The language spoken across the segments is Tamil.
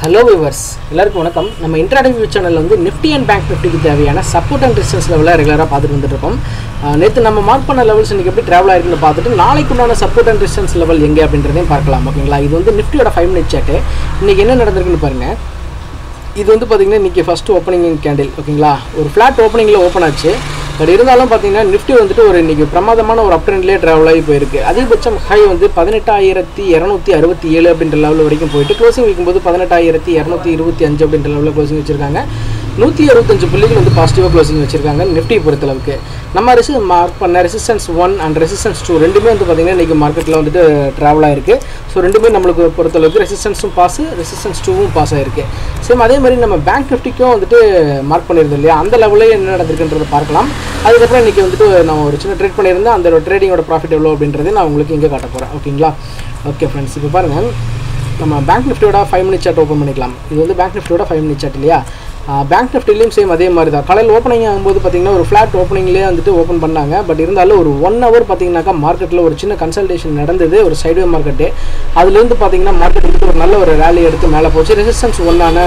Hello viewers, எல்லாருக்கும் வணக்கம். நம்ம இன்ட்ராடே வியூ சேனல்ல வந்து நிஃப்டி அண்ட் பேங்க் நிஃப்டிக்கு தேவையான சப்போர்ட் அண்ட் ரெசிஸ்டன்ஸ் லெவலை ரெகுலரா பார்த்துட்டு வந்துட்டு இருக்கோம். நேத்து நம்ம மார்க் பண்ண லெவல்ஸ் இன்னைக்கு எப்படி டிராவல் ஆயிருக்குன்னு பார்த்துட்டு நாளைக்கு உண்டான சப்போர்ட் அண்ட் ரெசிஸ்டன்ஸ் லெவல் எங்க அப்படின்றதையும் பார்க்கலாம். ஓகேங்களா? இது வந்து நிஃப்டியோட 5 மினிட் சார்ட். இன்னைக்கு என்ன நடந்திருக்குன்னு பாருங்க. இது வந்து பாத்தீங்கன்னா இன்னைக்கு ஃபர்ஸ்ட் ஓபனிங் கேண்டில். ஓகேங்களா? ஒரு ஃபிளாட் ஓபனிங்ல ஓபன் ஆச்சு. பட் இருந்தாலும் பாத்தீங்கன்னா நிஃப்டி வந்துட்டு ஒரு இன்னைக்கு பிரமாதமான ஒரு அப் ட்ரெண்ட்லயே டிராவல் ஆகி போயிருக்கு. அதிகபட்சம் ஹை வந்து 18267 அப்படின்ற லெவல் வரைக்கும் போயிட்டு க்ளோசிங் வைக்கும்போது 18225 அப்படின்ற லெவலில் க்ளோசிங் வச்சிருக்காங்க. 165 புள்ளிகள் வந்து பாசிட்டிவாக க்ளோசிங் வச்சிருக்காங்க நிஃப்டி பொறுத்தளவுக்கு. நம்ம மார்க் பண்ண ரெசிஸ்டன்ஸ் 1 அண்ட் ரெசிஸ்டன்ஸ் 2 ரெண்டுமே வந்து பார்த்தீங்கன்னா இன்றைக்கி மார்க்கெட்டில் வந்துட்டு ட்ராவல் ஆயிருக்கு. ஸோ ரெண்டுமே நம்மளுக்கு பொறுத்தளவுக்கு ரெசிஸ்டன்ஸும் பாஸ், ரெசிஸ்டன்ஸ் 2வும் பாஸ் ஆயிருக்கு. சேம் அதே மாதிரி நம்ம பேங்க் நிஃப்டிக்கும் வந்துட்டு மார்க் பண்ணியிருந்தோம் இல்லையா, அந்த லெவலில் என்ன நடந்திருக்குன்றதை பார்க்கலாம். அதுக்கப்புறம் இன்றைக்கி வந்துட்டு நான் ஒரு சின்ன ட்ரேட் பண்ணியிருந்தேன். அந்த ட்ரேடிங்கோட ப்ராஃபிட் எவ்வளோ அப்படின்றத நான் உங்களுக்கு இங்கே காட்ட போகிறேன். ஓகேங்களா? ஓகே ஃப்ரெண்ட்ஸ், இப்போ பாருங்கள், நம்ம பேங்க் நிஃப்டியோட 5 மினிட் சார்ட் ஓப்பன் பண்ணிக்கலாம். இது வந்து பேங்க் நிஃப்டியோட 5 மினிட் சார்ட் இல்லையா. பேங்க் நிஃப்டிலையும் சேம் அதே மாதிரி தான். காலையில் ஓப்பனிங் ஆகும்போது பார்த்தீங்கன்னா ஒரு ஃப்ளாட் ஓப்பனிங்லேயே வந்துட்டு ஓப்பன் பண்ணாங்க. பட் இருந்தாலும் ஒரு 1 ஹவர் பார்த்தீங்கன்னாக்கா மார்க்கெட்டில் ஒரு சின்ன கன்சல்டேஷன் நடந்தது, ஒரு சைட்வே மார்க்கெட்டு. அதுலேருந்து பார்த்தீங்கன்னா மார்க்கெட் வந்துட்டு ஒரு நல்ல ஒரு ரேலி எடுத்து மேலே போச்சு. ரெசிஸ்டன்ஸ் 1ஆன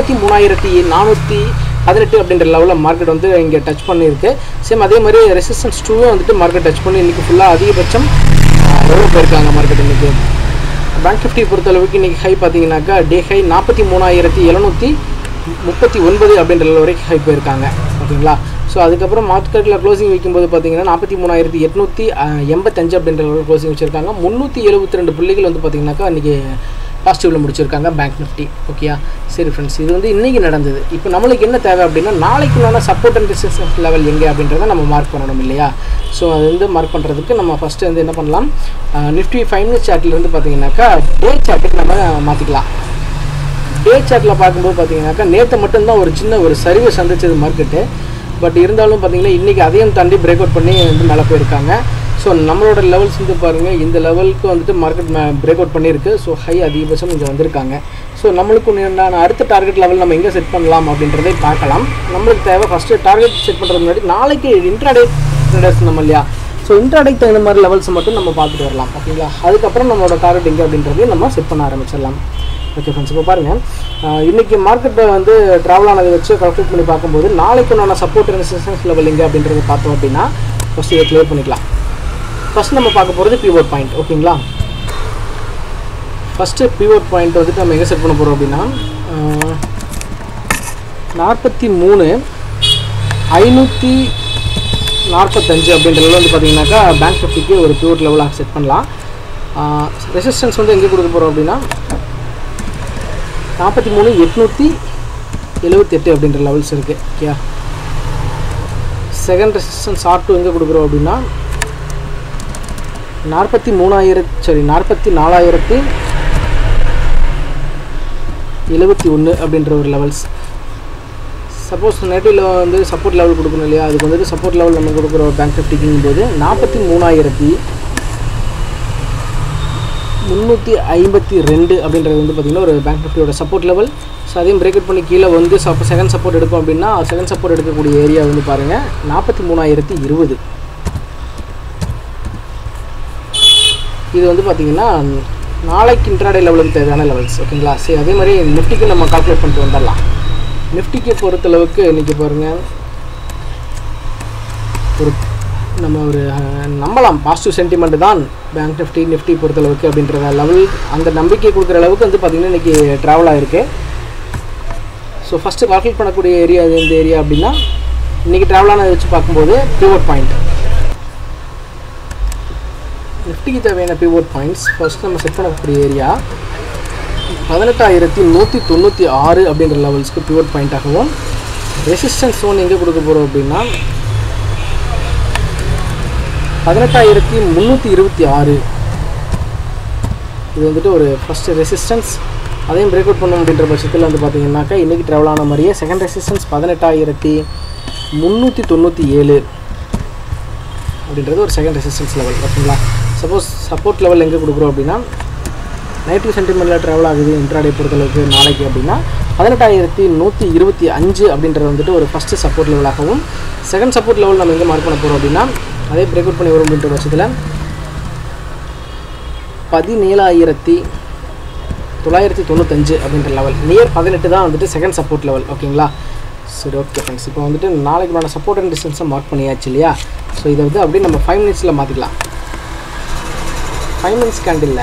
43418 அப்படின்ற லெவலில் மார்க்கெட் வந்து இங்கே டச் பண்ணியிருக்கு. சேம் அதே மாதிரி ரெசிஸ்டன்ஸ் 2வும் வந்துட்டு மார்க்கெட் டச் பண்ணி இன்றைக்கி ஃபுல்லாக அதிகபட்சம் எவ்வளோ போயிருக்காங்க மார்க்கெட் இன்றைக்கி. பேங்க் நிஃப்டி பொறுத்தளவுக்கு இன்றைக்கி ஹை பார்த்தீங்கன்னாக்கா டே ஹை 43739 அப்படின்ற லெவல் வரைக்கும் ஹை போயிருக்காங்க. ஓகேங்களா? ஸோ அதுக்கப்புறம் மார்க்கெட்டில் க்ளோசிங் வைக்கும்போது பார்த்தீங்கன்னா 43885 அப்படின்ற லெவல் க்ளோசிங் வச்சுருக்காங்க. 372 புள்ளிகள் வந்து பார்த்தீங்கன்னாக்கா இன்றைக்கி பாசிட்டிவில் முடிச்சிருக்காங்க பேங்க் நிஃப்டி. ஓகேயா? சரி ஃப்ரெண்ட்ஸ், இது வந்து இன்றைக்கி நடந்தது. இப்போ நம்மளுக்கு என்ன தேவை அப்படின்னா நாளைக்குள்ளான சப்போர்ட் அண்ட் ரெசிஸ்டன்ஸ் லெவல் எங்கே அப்படின்றத நம்ம மார்க் பண்ணணும் இல்லையா. ஸோ அது வந்து மார்க் பண்ணுறதுக்கு நம்ம ஃபஸ்ட்டு வந்து என்ன பண்ணலாம், நிஃப்டி 5 மினிட் சார்ட்லேருந்து பார்த்தீங்கன்னாக்கா டே சார்ட்டுக்கு நம்ம மாற்றிக்கலாம். டே சார்ட்டில் பார்க்கும்போது பார்த்தீங்கன்னாக்கா நேற்று மட்டும்தான் ஒரு சின்ன ஒரு சரிவை சந்திச்சது மார்க்கெட்டு. பட் இருந்தாலும் பார்த்தீங்கன்னா இன்றைக்கி அதையும் தாண்டி பிரேக் அவுட் பண்ணி வந்து மேலே போயிருக்காங்க. ஸோ நம்மளோட லெவல்ஸ் வந்து பாருங்கள், இந்த லெவலுக்கு வந்துட்டு மார்க்கெட் பிரேக் அவுட் பண்ணியிருக்கு. ஸோ ஹை அதிகபட்சம் இங்கே வந்திருக்காங்க. ஸோ நம்மளுக்கு உண்டான அடுத்த டார்கெட் லெவல் நம்ம எங்கே செட் பண்ணலாம் அப்படின்றதை பார்க்கலாம். நம்மளுக்கு தேவை ஃபஸ்ட்டு டார்கெட் செட் பண்ணுறது முன்னாடி நாளைக்கு இன்ட்ராடே ட்ரேடர்ஸ் நம்ம இல்லையா. ஸோ இன்ட்ராடேக்கு தகுந்த மாதிரி லெவல்ஸ் மட்டும் நம்ம பார்த்துட்டு வரலாம். ஓகேங்களா? அதுக்கப்புறம் நம்மளோட டார்கெட் எங்கே அப்படின்றதையும் நம்ம செட் பண்ண ஆரம்பிச்சிடலாம். ஓகே ஃப்ரெண்ட்ஸ், இப்போ பாருங்கள், இன்றைக்கி மார்க்கெட்டை வந்து ட்ராவல் ஆனதை வச்சு கால்குலேட் பண்ணி பார்க்கும்போது நாளைக்கு உண்டான சப்போர்ட் ரெசிஸ்டன்ஸ் லெவல் எங்கே அப்படின்றத பார்த்தோம் அப்படின்னா ஃபஸ்ட்டு இதை கிளியர் பண்ணிக்கலாம். ஃபஸ்ட் நம்ம பார்க்க போகிறது பிவோட் பாயிண்ட். ஓகேங்களா? ஃபஸ்ட்டு பிவோட் பாயிண்ட் வந்துட்டு நம்ம எங்கே செட் பண்ண போகிறோம் அப்படின்னா 43545 அப்படின்ற லெவலில் வந்து பார்த்தீங்கன்னாக்கா பேங்க் நிஃப்டிக்கு ஒரு பிவோட் லெவலாக செட் பண்ணலாம். ரெசிஸ்டன்ஸ் வந்து எங்கே கொடுக்க போகிறோம் அப்படின்னா 43878 அப்படின்ற லெவல்ஸ் இருக்குது. ஓகே, செகண்ட் ரெசிஸ்டன்ஸ் R2 எங்கே கொடுக்குறோம் அப்படின்னா 44071 அப்படின்ற ஒரு லெவல்ஸ். சப்போஸ் நேட்டிவில் வந்து சப்போர்ட் லெவல் கொடுக்கணும் இல்லையா, அதுக்கு வந்துட்டு சப்போர்ட் லெவல் நம்ம கொடுக்குறோம் பேங்க் நிஃப்டிக்கும் போது 43352 அப்படின்றது வந்து பார்த்திங்கன்னா ஒரு பேங்க் நிஃப்டியோட சப்போர்ட் லெவல். ஸோ அதையும் பிரேக் அவுட் பண்ணி கீழே வந்து செகண்ட் சப்போர்ட் எடுக்கும் அப்படின்னா செகண்ட் சப்போர்ட் எடுக்கக்கூடிய ஏரியா வந்து பாருங்கள் 43020. இது வந்து பார்த்திங்கன்னா நாளைக்கு இன்ட்ராடே லெவலுக்கு தேவையான லெவல்ஸ். ஓகேங்களா? சரி, அதே மாதிரி நிஃப்டிக்கு நம்ம கால்குலேட் பண்ணிட்டு வந்துடலாம். நிஃப்டிக்கு பொறுத்தளவுக்கு இன்றைக்கி பாருங்கள், நம்ம ஒரு நம்பலாம் பாசிட்டிவ் சென்டிமெண்ட் தான் பேங்க் நிஃப்டி பொறுத்தளவுக்கு அப்படின்ற லெவல், அந்த நம்பிக்கை கொடுக்குற அளவுக்கு வந்து பார்த்திங்கன்னா இன்றைக்கி ட்ராவல் ஆகிருக்கு. ஸோ ஃபஸ்ட்டு கால்குலேட் பண்ணக்கூடிய ஏரியா இந்த ஏரியா அப்படின்னா இன்றைக்கி ட்ராவல் ஆனதை வச்சு பார்க்கும்போது பிவோட் பாயிண்ட், நிஃப்டிக்கு தேவையான பிவோட் பாயிண்ட்ஸ் ஃபஸ்ட் நம்ம செட் பண்ணக்கூடிய ஏரியா 18196 அப்படின்ற லெவல்ஸ்க்கு பிவோட் பாயிண்ட்டாகவும், ரெசிஸ்டன்ஸ் ஜோன் எங்கே கொடுக்க போகிறோம் அப்படின்னா 18326. இது வந்துட்டு ஒரு ஃபஸ்ட்டு ரெசிஸ்டன்ஸ். அதையும் பிரேக் அவுட் பண்ணணும் அப்படின்ற பட்சத்தில் வந்து பார்த்திங்கன்னாக்கா இன்றைக்கி ட்ராவல் ஆன மாதிரியே செகண்ட் ரெசிஸ்டன்ஸ் 18397 அப்படின்றது ஒரு செகண்ட் ரெசிஸ்டன்ஸ் லெவல். ஓகேங்களா? சப்போஸ் சப்போர்ட் லெவல் எங்கே கொடுக்குறோம் அப்படின்னா 90 சென்டிமீட்டரில் ட்ராவல் ஆகுது இன்ட்ராடே பொறுத்தளவுக்கு நாளைக்கு அப்படின்னா 18125 அப்படின்றது வந்துட்டு ஒரு ஃபஸ்ட்டு சப்போர்ட் லெவலாகவும், செகண்ட் சப்போர்ட் லெவல் நம்ம எங்கே மார்க் பண்ண போகிறோம் அப்படின்னா அதே பிரேக் அவுட் பண்ணி வரும் அப்படின்ற பட்சத்தில் 17000 995 அப்படின்ற லெவல் நியர் 18 தான் வந்துட்டு செகண்ட் சப்போர்ட் லெவல். ஓகேங்களா? சரி, ஓகே ஃப்ரெண்ட்ஸ். இப்போ வந்துட்டு நாளைக்கு சப்போர்ட் அண்ட் டிஸ்டன்ஸை மார்க் பண்ணியாச்சு இல்லையா? ஸோ இதை வந்து அப்படியே நம்ம 5 மினிட்ஸில் மாற்றிக்கலாம். 5 மினிட்ஸ் கேண்டில்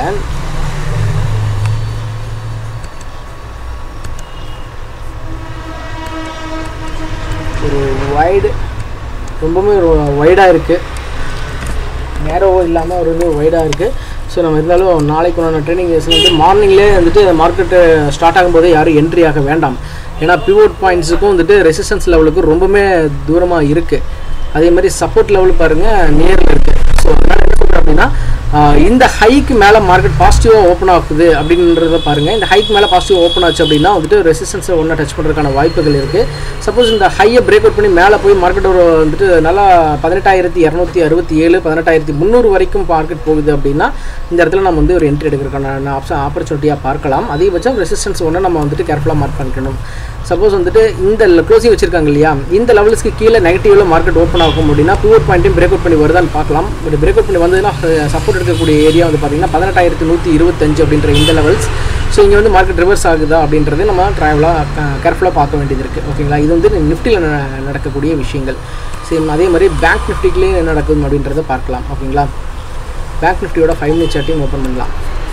ஒரு வைடு, ரொம்பவுமே ஒரு வைடாக இருக்குது, நேரோவும் இல்லாமல் ஒரு வந்து வைடாக இருக்குது. ஸோ நம்ம இருந்தாலும் நாளைக்கு ட்ரெயினிங் வந்து மார்னிங்லேயே வந்துட்டு மார்க்கெட்டு ஸ்டார்ட் ஆகும்போது யாரும் என்ட்ரி ஆக வேண்டாம். ஏன்னா பிவோட் பாயிண்ட்ஸுக்கும் வந்துட்டு ரெசிஸ்டன்ஸ் லெவலுக்கும் ரொம்பவுமே தூரமாக இருக்குது. அதே மாதிரி சப்போர்ட் லெவல் பாருங்கள் நியரில் இருக்குது. ஸோ அதனால் என்ன சொல்கிறேன் அப்படின்னா, இந்த ஹைக்கு மேலே மார்க்கெட் பாசிட்டிவாக ஓப்பன் ஆகுது அப்படின்றத பாருங்கள். இந்த ஹைக்கு மேலே பாசிட்டிவ் ஓப்பன் ஆச்சு அப்படின்னா வந்துட்டு ரெசிஸ்டன்ஸை ஒன்றா டச் பண்ணுறதுக்கான வாய்ப்புகள் இருக்குது. சப்போஸ் இந்த ஹையை பிரேக் அவுட் பண்ணி மேலே போய் மார்க்கெட் ஒரு வந்துட்டு நல்லா 18,267 18,300 வரைக்கும் மார்க்கெட் போகுது அப்படின்னா இந்த இடத்துல நம்ம வந்து ஒரு என்ட்ரி எடுக்கிறதுக்கான ஆப்பர்ச்சுனிட்டியாக பார்க்கலாம். அதிகபட்சம் ரெசிஸ்டன்ஸ் ஒன்று நம்ம வந்துட்டு கேர்ஃபுல்லாக மார்க் பண்ணிக்கணும். சப்போஸ் வந்துட்டு இந்த க்ளோசிங் வச்சிருக்காங்க இல்லையா, இந்த லெவல்ஸ்க்கு கீழே நெகட்டிவில் மார்க்கெட் ஓப்பன் ஆகும் அப்படின்னா பிவோட் பாயிண்ட்டையும் பிரேக் அவுட் பண்ணி வருதான்னு பார்க்கலாம். பட் பிரேக் அவுட் பண்ணி வந்ததுன்னா சப்போர்ட் எடுக்கக்கூடிய ஏரியா வந்து பார்த்தீங்கன்னா 18,125 அப்படின்ற இந்த லெவல்ஸ். ஸோ இங்கே வந்து மார்க்கெட் ரிவர்ஸ் ஆகுதா அப்படின்றது நம்ம கேர்ஃபுல்லாக பார்க்க வேண்டியது இருக்குது. ஓகேங்களா? இது வந்து நிஃப்டியில் நடக்கக்கூடிய விஷயங்கள். சேம் அதே மாதிரி பேங்க் நிஃப்டிக்குலேயும் என்ன நடக்கும் அப்படின்றத பார்க்கலாம். ஓகேங்களா? பேங்க் நிஃப்டியோட 5 மினிட் சார்ட்டையும் ஓப்பன் பண்ணலாம்.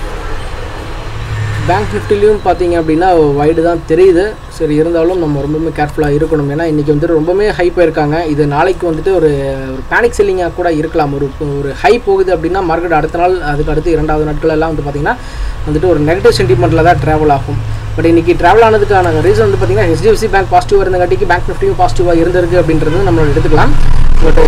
பேங்க் நிஃப்டிலையும் பார்த்தீங்க அப்படின்னா வைடு தான் தெரியுது. சரி, இருந்தாலும் நம்ம ரொம்பவுமே கேர்ஃபுல்லாக இருக்கணும். ஏன்னா இன்றைக்கி வந்துட்டு ரொம்பவுமே ஹை போயிருக்காங்க. இது நாளைக்கு வந்துட்டு ஒரு பேனிக் செல்லிங்காக கூட இருக்கலாம். ஒரு ஹை போகுது அப்படின்னா மார்க்கெட் அடுத்த நாள், அதுக்கு அடுத்து 2வது நாட்கள் எல்லாம் வந்து பார்த்திங்கன்னா வந்துட்டு ஒரு நெகட்டிவ் சென்டிமெண்ட்டில் தான் ட்ராவல் ஆகும். பட் இன்றைக்கி ட்ராவல் ஆனதுக்கான ரீசன் வந்து பார்த்திங்கன்னா HDFC பேங்க் பாசிட்டிவாக இருந்தங்காட்டிக்கு பேங்க் நிஃப்டியும் பாசிட்டிவாக இருந்திருக்கு அப்படின்றது நம்மளோட எடுத்துக்கலாம். பட்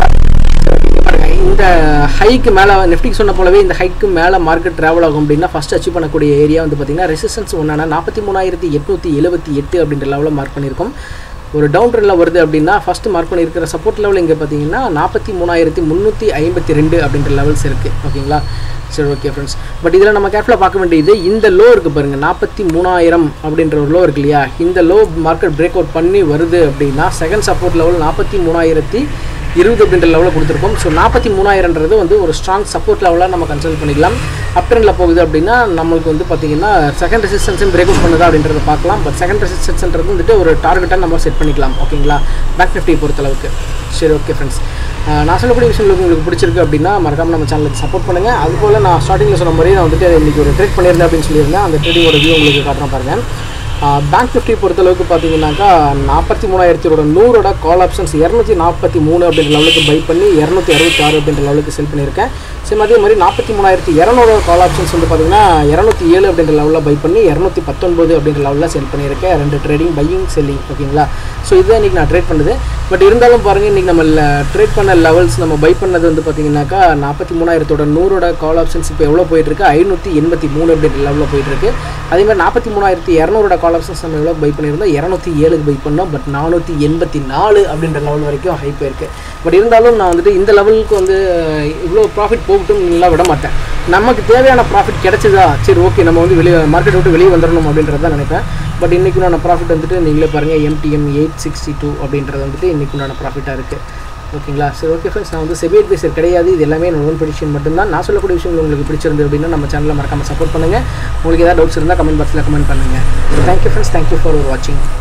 இந்த ஹைக்கு மேலே நிஃப்டிக்கு சொன்ன போலவே இந்த ஹைக்கு மேலே மார்க்கெட் ட்ராவல் ஆகும் அப்படின்னா ஃபஸ்ட் அச்சீவ் பண்ணக்கூடிய ஏரியா வந்து பார்த்திங்கன்னா ரெசிஸ்டன்ஸ் ஒன்றான 43,878 அப்படின்ற லெவலில் மார்க் பண்ணியிருக்கோம். ஒரு டவுன் ட்ரெண்டில் வருது அப்படின்னா ஃபஸ்ட்டு மார்க் பண்ணியிருக்கிற சப்போர்ட் லெவல் இங்கே பார்த்தீங்கன்னா 43,352 அப்படின்ற லெவல்ஸ் இருக்குது. ஓகேங்களா? சரி, ஓகே ஃப்ரெண்ட்ஸ். பட் இதில் நம்ம கேர்ஃபுல்லாக பார்க்க வேண்டியது இந்த லோ இருக்குது பாருங்கள், 43,000 அப்படின்ற ஒரு லோ இருக்கு இல்லையா, இந்த லோ மார்க்கெட் பிரேக் அவுட் பண்ணி வருது அப்படின்னா செகண்ட் சப்போர்ட் லெவல் 43,020 அப்படின்ற லெவலில் கொடுத்துருக்கோம். ஸோ 43,000ன்றது வந்து ஒரு ஸ்ட்ராங் சப்போர்ட் லெவலாக நம்ம கன்சிடர் பண்ணிக்கலாம். அப் ட்ரெண்டில் போகுது அப்படின்னா நம்மளுக்கு வந்து பார்த்திங்கன்னா செகண்ட் ரெசிஸ்டன்ஸும் பிரேக் அவுட் பண்ணுதா அப்படின்றத பார்க்கலாம். பட் செகண்ட் ரெசிஸ்டன்ஸ்ன்றது வந்துட்டு ஒரு டார்கெட்டாக நம்ம செட் பண்ணிக்கலாம். ஓகேங்களா? பேங்க் நிஃப்டி பொறுத்தளவுக்கு. சரி, ஓகே ஃப்ரெண்ட்ஸ். நான் சொல்லக்கூடிய விஷயங்கள் உங்களுக்கு பிடிச்சிருக்கு அப்படின்னா மறக்காமல் நம்ம சேனலுக்கு சப்போர்ட் பண்ணுங்கள். அதுபோல் நான் ஸ்டார்டிங்கில் சொன்ன மாதிரி நான் வந்துட்டு இன்றைக்கி ஒரு ட்ரேட் பண்ணியிருந்தேன் அப்படின்னு சொல்லியிருந்தேன். அந்த ட்ரேடிங்கோட வியூ உங்களுக்கு காட்டுறேன் பாருங்கள். பேங்க் நிஃப்டி பொறுத்தளவுக்கு பார்த்தீங்கன்னாக்கா 43,100 கால் ஆப்ஷன்ஸ் 243 அப்படின்ற லெவலுக்கு பை பண்ணி 266 அப்படின்ற லெவலுக்கு செல் பண்ணியிருக்கேன். சேம் அதே மாதிரி 43,200 கால் ஆப்ஷன்ஸ் வந்து பார்த்தீங்கன்னா 207 அப்படின்ற லெவலில் பை பண்ணி 219 அப்படின்ற லெவலில் செல் பண்ணியிருக்கேன். 2 ட்ரேடிங், பையிங், செல்லிங். ஓகேங்களா? ஸோ இதுதான் இன்றைக்கி நான் ட்ரேட் பண்ணுது. பட் இருந்தாலும் பாருங்கள், இன்றைக்கி நம்ம ட்ரேட் பண்ண லெவல்ஸ் நம்ம பை பண்ணது வந்து பார்த்தீங்கன்னாக்கா 43,100 கால் ஆப்ஷன்ஸ் இப்போ எவ்வளோ போயிட்டுருக்கு, 583 அப்படின்ற லெவலில் போயிட்டுருக்கு. அதே மாதிரி 43,200 கால் ஆப்ஷன்ஸ் நம்ம எவ்வளோ பை பண்ணியிருந்தோம், 207 பை பண்ணோம். பட் 484 அப்படின்ற லெவல் வரைக்கும் ஹை போயிருக்கு. பட் இருந்தாலும் நான் வந்துட்டு இந்த லெவலுக்கு வந்து இவ்வளோ ப்ராஃபிட் போகட்டும் நல்லா விட மாட்டேன். நமக்கு தேவையான ப்ராஃபிட் கிடைச்சதா, சரி ஓகே நம்ம வந்து வெளியே மார்க்கெட் விட்டு வெளியே வந்துடணும் அப்படின்றத தான் நினைப்பேன். பட் இன்றைக்கு நான் ப்ராஃபிட் வந்துட்டு நீங்களே பாருங்கள், MTM 862 அப்படின்றது வந்துட்டு இன்றைக்கு நான் ப்ராஃபிட்டாக இருக்குது. ஓகேங்களா? சரி, ஓகே ஃப்ரெண்ட்ஸ். நான் வந்து செபி அட்வைசர் கிடையாது. இது எல்லாமே என்னோட ப்ரெடிக்ஷன் மட்டும்தான். நான் சொல்லக்கூடிய விஷயங்கள் உங்களுக்கு பிடிச்சிருந்து அப்படின்னா நம்ம சேனலில் மறக்காமல் சப்போர்ட் பண்ணுங்கள். உங்களுக்கு ஏதாவது டவுட்ஸ் இருந்தால் கமெண்ட் பாக்ஸில் கமெண்ட் பண்ணுங்கள். Thank you friends. தேங்க்யூ ஃபார் வாட்சிங்.